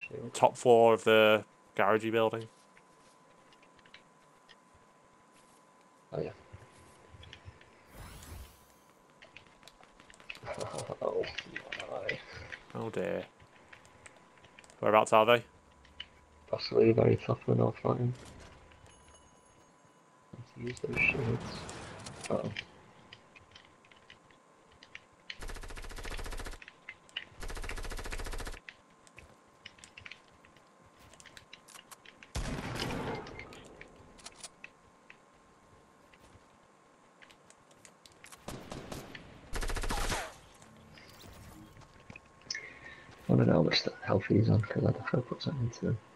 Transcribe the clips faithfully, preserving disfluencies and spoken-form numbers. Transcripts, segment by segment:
Top floor of the garagey building. Oh yeah. Oh my. Oh dear. Whereabouts are they? Possibly very tough for North Line. Let's use those shields. Uh oh. I don't know how much health he's on because I'd have to put something into him.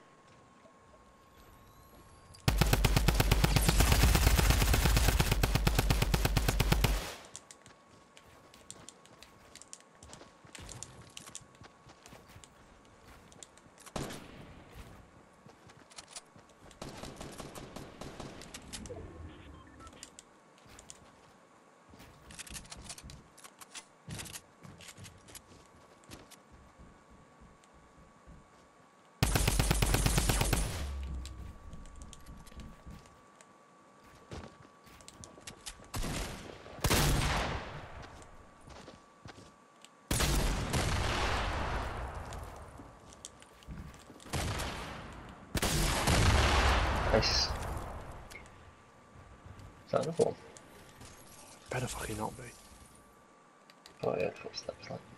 Nice. Is that another one? Better fucking not be. Oh yeah, footsteps like.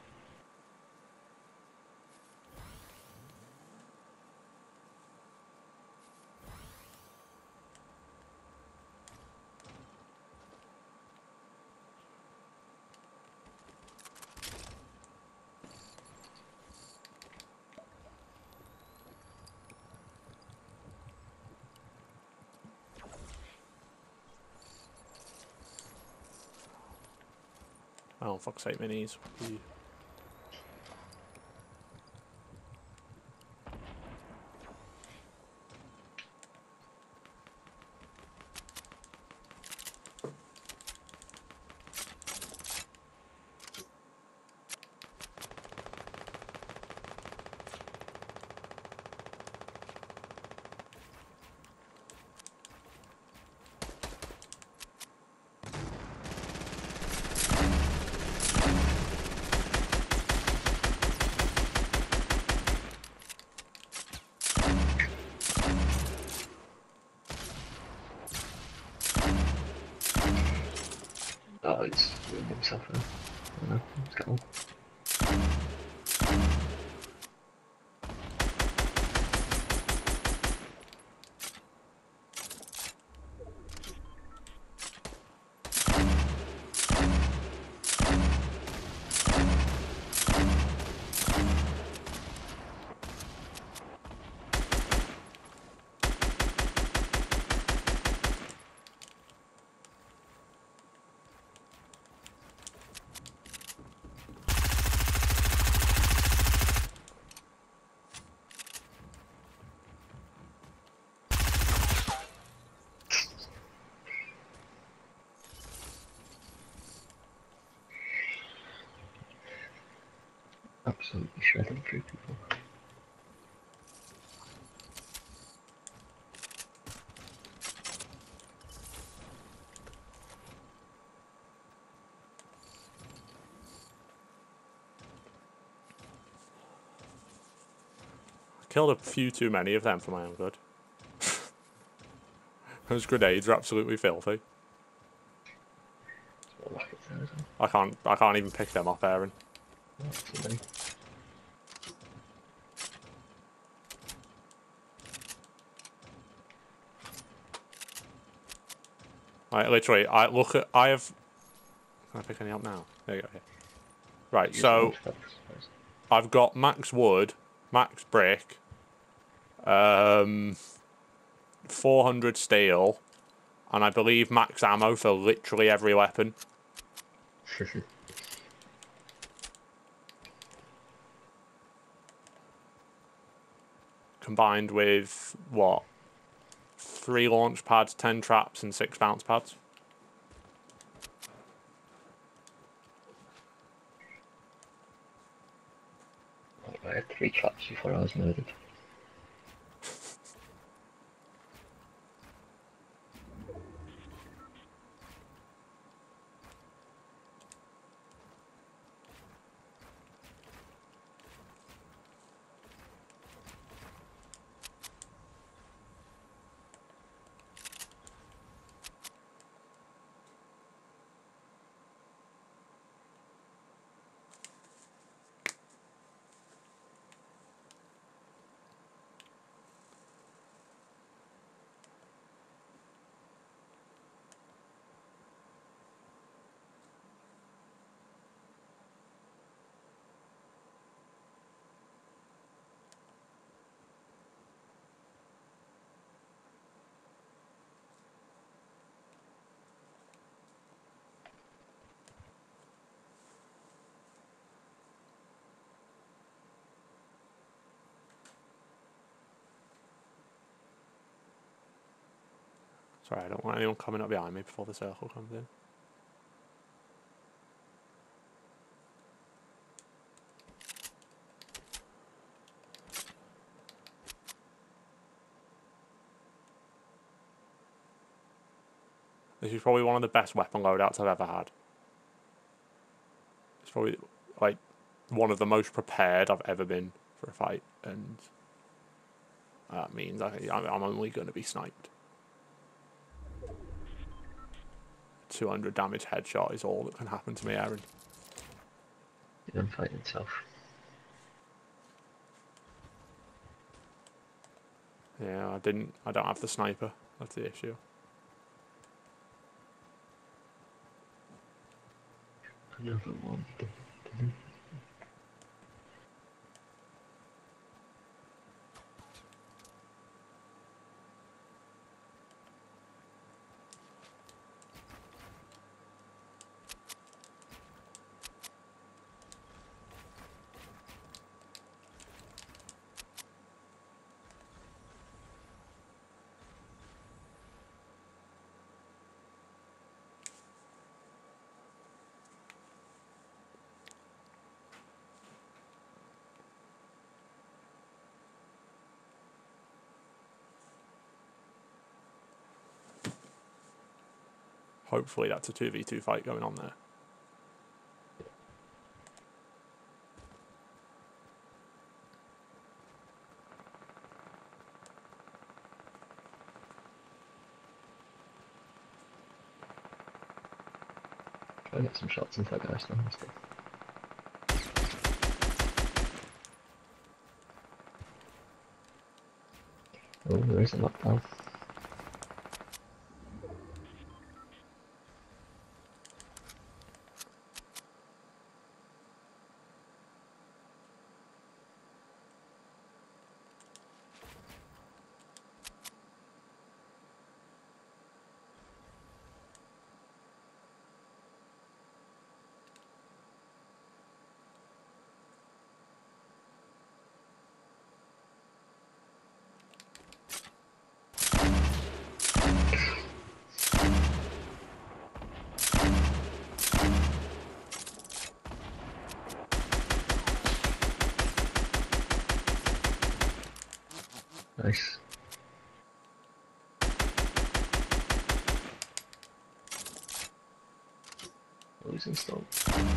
Oh, fuck's sake, minis. Ooh. Oh, he's doing himself in. I don't know, he's got one. Absolutely shredding through people. Killed a few too many of them for my own good. Those grenades are absolutely filthy. I can't. I can't even pick them up, Aaron. Like literally, I look at. I have. Can I pick any up now? There you go. Here. Right. So I've got max wood, max brick, um, four hundred steel, and I believe max ammo for literally every weapon. Combined with what? Three launch pads, ten traps, and six bounce pads. I had three traps before I was murdered. Sorry, I don't want anyone coming up behind me before the circle comes in. This is probably one of the best weapon loadouts I've ever had. It's probably like one of the most prepared I've ever been for a fight, and that means I, I'm only going to be sniped. two hundred damage headshot is all that can happen to me, Aaron. The gunfight itself. Yeah, I didn't. I don't have the sniper. That's the issue. Another one. Hopefully that's a two v two fight going on there. Try and get some shots into that guy's stand still. Oh, there is a lockdown. Nice. Losing stone.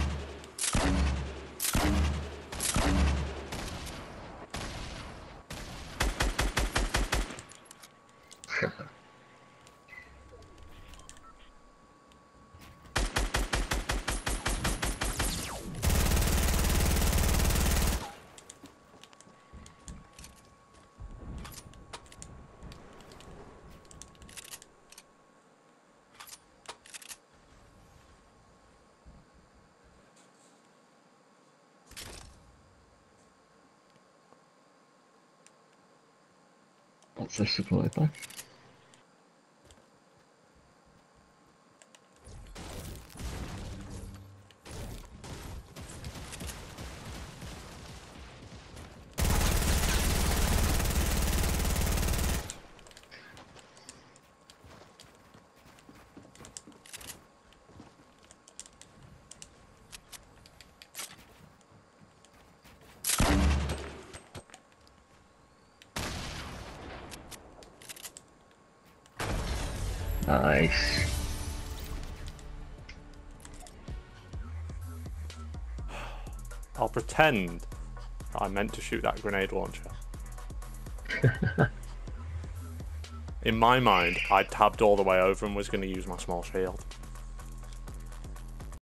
What's this supply by? Nice. I'll pretend that I meant to shoot that grenade launcher. In my mind, I tabbed all the way over and was going to use my small shield.